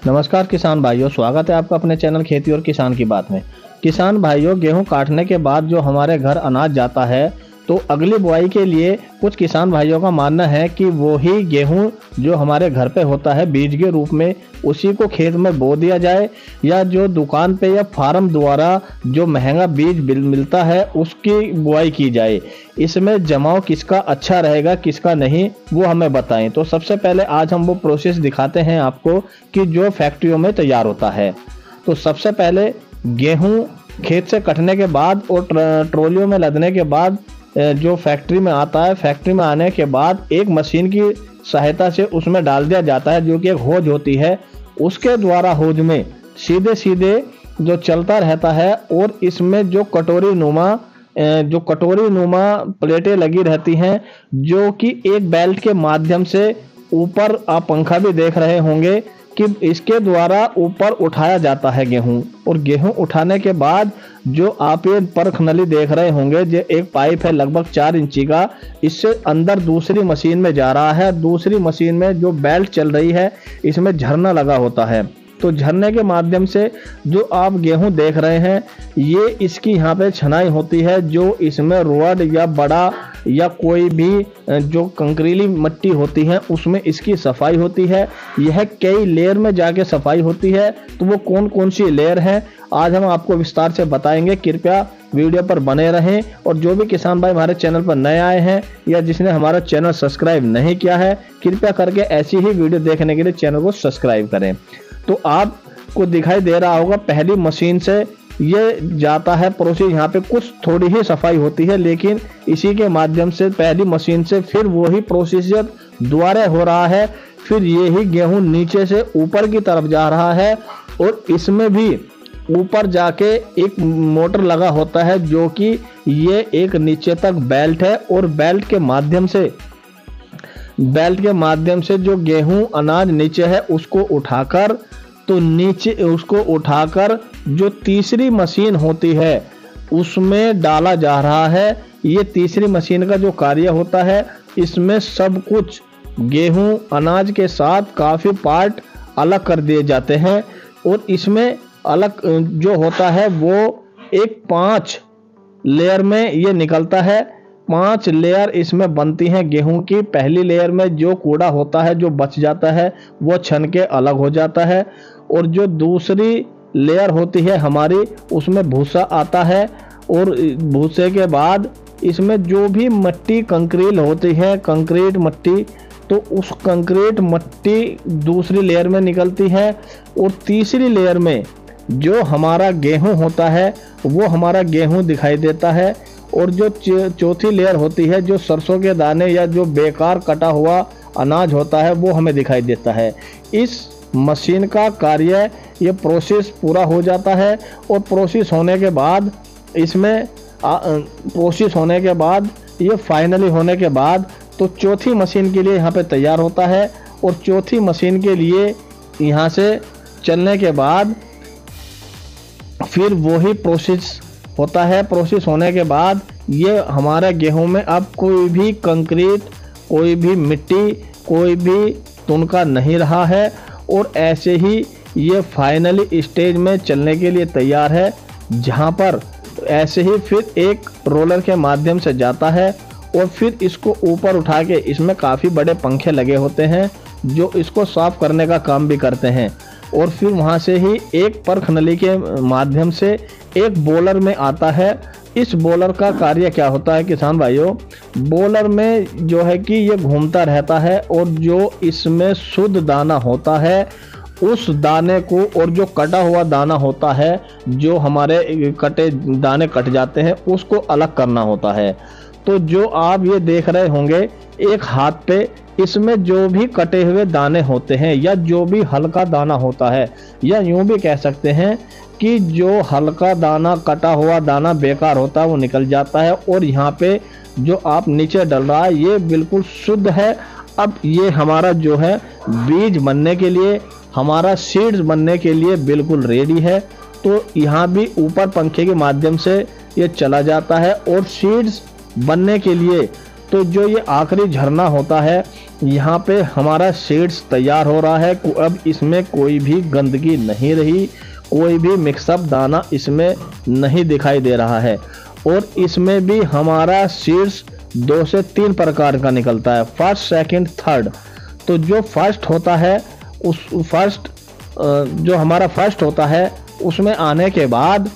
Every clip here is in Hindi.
नमस्कार किसान भाइयों, स्वागत है आपका अपने चैनल खेती और किसान की बात में। किसान भाइयों, गेहूं काटने के बाद जो हमारे घर अनाज जाता है तो अगली बुआई के लिए कुछ किसान भाइयों का मानना है कि वो ही गेहूं जो हमारे घर पे होता है बीज के रूप में, उसी को खेत में बो दिया जाए या जो दुकान पे या फार्म द्वारा जो महंगा बीज मिलता है उसकी बुआई की जाए। इसमें जमाव किसका अच्छा रहेगा किसका नहीं, वो हमें बताएं। तो सबसे पहले आज हम वो प्रोसेस दिखाते हैं आपको कि जो फैक्ट्रियों में तैयार होता है। तो सबसे पहले गेहूं खेत से कटने के बाद और ट्रॉलियों में लदने के बाद जो फैक्ट्री में आता है, फैक्ट्री में आने के बाद एक मशीन की सहायता से उसमें डाल दिया जाता है, जो कि एक होज होती है। उसके द्वारा होज में सीधे सीधे जो चलता रहता है और इसमें जो कटोरी नुमा प्लेटें लगी रहती हैं, जो कि एक बेल्ट के माध्यम से ऊपर आप पंखा भी देख रहे होंगे कि इसके द्वारा ऊपर उठाया जाता है गेहूं। और गेहूं उठाने के बाद जो आप ये परख नली देख रहे होंगे, जो एक पाइप है लगभग 4 इंची का, इससे अंदर दूसरी मशीन में जा रहा है। दूसरी मशीन में जो बेल्ट चल रही है इसमें झरना लगा होता है। तो झरने के माध्यम से जो आप गेहूं देख रहे हैं, ये इसकी यहाँ पे छनाई होती है। जो इसमें रोड या बड़ा या कोई भी जो कंकरीली मिट्टी होती है उसमें इसकी सफाई होती है। यह कई लेयर में जाके सफाई होती है। तो वो कौन कौन सी लेयर है आज हम आपको विस्तार से बताएंगे। कृपया वीडियो पर बने रहें। और जो भी किसान भाई हमारे चैनल पर नए आए हैं या जिसने हमारा चैनल सब्सक्राइब नहीं किया है, कृपया करके ऐसी ही वीडियो देखने के लिए चैनल को सब्सक्राइब करें। तो आपको दिखाई दे रहा होगा पहली मशीन से ये जाता है प्रोसेस। यहाँ पे कुछ थोड़ी ही सफाई होती है, लेकिन इसी के माध्यम से पहली मशीन से फिर वही प्रोसीजर दोबारा हो रहा है। फिर ये ही गेहूं नीचे से ऊपर की तरफ जा रहा है और इसमें भी ऊपर जाके एक मोटर लगा होता है, जो कि ये एक नीचे तक बेल्ट है। और बेल्ट के माध्यम से जो गेहूं अनाज नीचे है उसको उठाकर जो तीसरी मशीन होती है उसमें डाला जा रहा है। ये तीसरी मशीन का जो कार्य होता है, इसमें सब कुछ गेहूं अनाज के साथ काफ़ी पार्ट अलग कर दिए जाते हैं। और इसमें अलग जो होता है वो एक 5 लेयर में ये निकलता है। 5 लेयर इसमें बनती हैं गेहूं की। पहली लेयर में जो कूड़ा होता है जो बच जाता है वो छन के अलग हो जाता है। और जो दूसरी लेयर होती है हमारी, उसमें भूसा आता है। और भूसे के बाद इसमें जो भी मिट्टी कंक्रीट होती है, कंक्रीट मिट्टी, तो उस कंक्रीट मिट्टी दूसरी लेयर में निकलती है। और तीसरी लेयर में जो हमारा गेहूं होता है वो हमारा गेहूं दिखाई देता है। और जो चौथी लेयर होती है, जो सरसों के दाने या जो बेकार कटा हुआ अनाज होता है, वो हमें दिखाई देता है। इस मशीन का कार्य ये प्रोसेस पूरा हो जाता है। और प्रोसेस होने के बाद ये फाइनली होने के बाद तो चौथी मशीन के लिए यहाँ पे तैयार होता है। और चौथी मशीन के लिए यहाँ से चलने के बाद फिर वही प्रोसेस होता है। प्रोसेस होने के बाद ये हमारे गेहूं में अब कोई भी कंक्रीट, कोई भी मिट्टी, कोई भी तुनका नहीं रहा है। और ऐसे ही ये फाइनली स्टेज में चलने के लिए तैयार है, जहां पर ऐसे ही फिर एक रोलर के माध्यम से जाता है। और फिर इसको ऊपर उठा के, इसमें काफ़ी बड़े पंखे लगे होते हैं जो इसको साफ करने का काम भी करते हैं। और फिर वहां से ही एक परख नली के माध्यम से एक बॉलर में आता है। इस बॉलर का कार्य क्या होता है किसान भाइयों, बॉलर में जो है कि ये घूमता रहता है और जो इसमें शुद्ध दाना होता है उस दाने को, और जो कटा हुआ दाना होता है, जो हमारे कटे दाने कट जाते हैं, उसको अलग करना होता है। तो जो आप ये देख रहे होंगे एक हाथ पे, इसमें जो भी कटे हुए दाने होते हैं या जो भी हल्का दाना होता है, या यूं भी कह सकते हैं कि जो हल्का दाना, कटा हुआ दाना बेकार होता है, वो निकल जाता है। और यहाँ पे जो आप नीचे डल रहा है ये बिल्कुल शुद्ध है। अब ये हमारा जो है बीज बनने के लिए, हमारा सीड्स बनने के लिए बिल्कुल रेडी है। तो यहाँ भी ऊपर पंखे के माध्यम से ये चला जाता है और सीड्स बनने के लिए तो जो ये आखिरी झरना होता है, यहाँ पे हमारा सीड्स तैयार हो रहा है। अब इसमें कोई भी गंदगी नहीं रही, कोई भी मिक्सअप दाना इसमें नहीं दिखाई दे रहा है। और इसमें भी हमारा सीड्स 2 से 3 प्रकार का निकलता है, फर्स्ट, सेकंड, थर्ड। तो जो फर्स्ट होता है, उस फर्स्ट जो हमारा फर्स्ट होता है, उसमें आने के बाद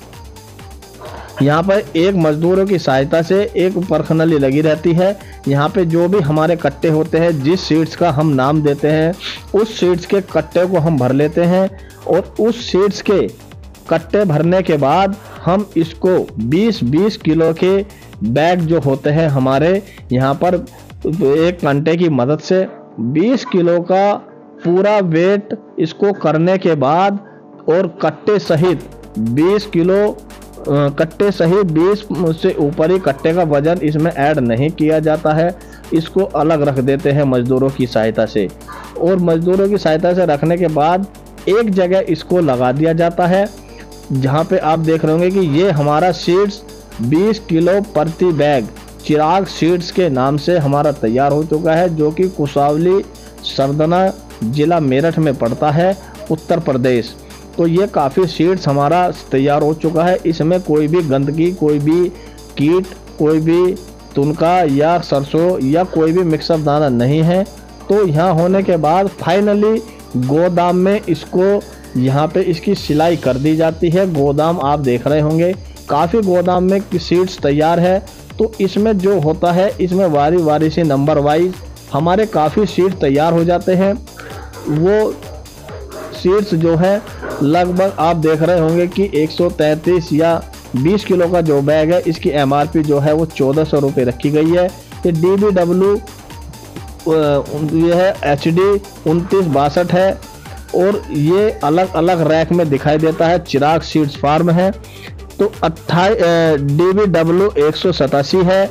यहाँ पर एक मजदूरों की सहायता से एक परखनली लगी रहती है। यहाँ पे जो भी हमारे कट्टे होते हैं, जिस सीड्स का हम नाम देते हैं, उस सीड्स के कट्टे को हम भर लेते हैं। और उस सीड्स के कट्टे भरने के बाद हम इसको 20-20 किलो के बैग जो होते हैं हमारे यहाँ पर, एक कंटे की मदद से 20 किलो का पूरा वेट इसको करने के बाद, और कट्टे सहित 20 किलो कट्टे सहित 20 से ऊपर ही कट्टे का वजन इसमें ऐड नहीं किया जाता है। इसको अलग रख देते हैं मजदूरों की सहायता से। और मजदूरों की सहायता से रखने के बाद एक जगह इसको लगा दिया जाता है, जहाँ पे आप देख रहे होंगे कि ये हमारा सीड्स 20 किलो प्रति बैग चिराग सीड्स के नाम से हमारा तैयार हो चुका है, जो कि कुसावली सरदना जिला मेरठ में पड़ता है, उत्तर प्रदेश। तो ये काफ़ी सीड्स हमारा तैयार हो चुका है। इसमें कोई भी गंदगी, कोई भी कीट, कोई भी तुनका या सरसों या कोई भी मिक्सअप दाना नहीं है। तो यहाँ होने के बाद फाइनली गोदाम में इसको यहाँ पे इसकी सिलाई कर दी जाती है। गोदाम आप देख रहे होंगे, काफ़ी गोदाम में सीड्स तैयार है। तो इसमें जो होता है, इसमें वारी वारी से नंबर वाइज हमारे काफ़ी सीड्स तैयार हो जाते हैं। वो सीड्स जो है लगभग आप देख रहे होंगे कि 133 या 20 किलो का जो बैग है, इसकी MRP जो है वो 1400 रुपये रखी गई है। ये DBW ये है HD 2962 है, और ये अलग अलग रैक में दिखाई देता है। चिराग सीड्स फार्म है तो DBW 187 है।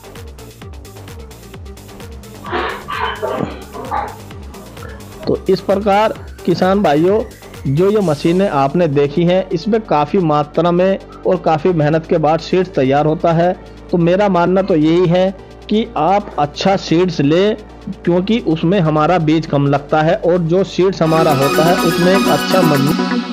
तो इस प्रकार किसान भाइयों, जो ये मशीनें आपने देखी हैं, इसमें काफ़ी मात्रा में और काफ़ी मेहनत के बाद सीड्स तैयार होता है। तो मेरा मानना तो यही है कि आप अच्छा सीड्स लें, क्योंकि उसमें हमारा बीज कम लगता है, और जो सीड्स हमारा होता है उसमें एक अच्छा मजबूत